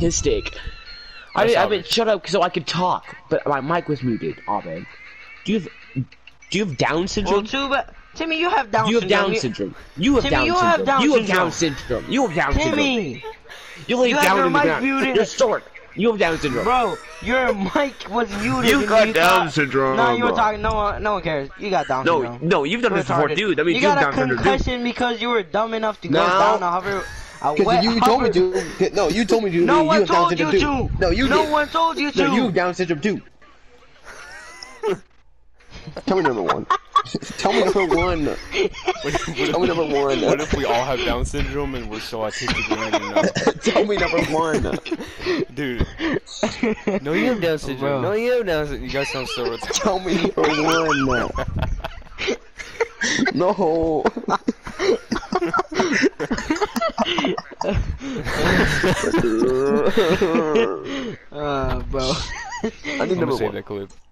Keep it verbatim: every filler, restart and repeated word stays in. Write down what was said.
autistic. I mean, I mean, shut up so I could talk, but my mic was muted. Abed, do you have do you have Down syndrome? Well, too bad. Timmy, you have Down syndrome. You have Down syndrome. You have Down syndrome. You have Down syndrome. You have Down syndrome. Timmy, you lay down in the ground. Muted. You're short. You have Down syndrome. Bro, your mic was muted. You got you Down thought, syndrome. No, you were talking. No one, no one cares. You got Down no, syndrome. No, you've done this before, dude. I mean, you got got a concussion because you were dumb enough to no. go down a hover. A wet you hover. told me to. No, you told me to. No you one have Down told you syndrome to. Too. No, you No did. one told you to. No, you have Down syndrome too. Tell me number one. Tell me number one. What if, what Tell me number one. What if we all have Down syndrome and we're so autistic we don't even know? Tell me number one. Dude. No, you have Down syndrome. No, you have Down syndrome. You guys sound so retarded. Tell me number one. No. uh, bro. I need I'm number gonna save one. that clip.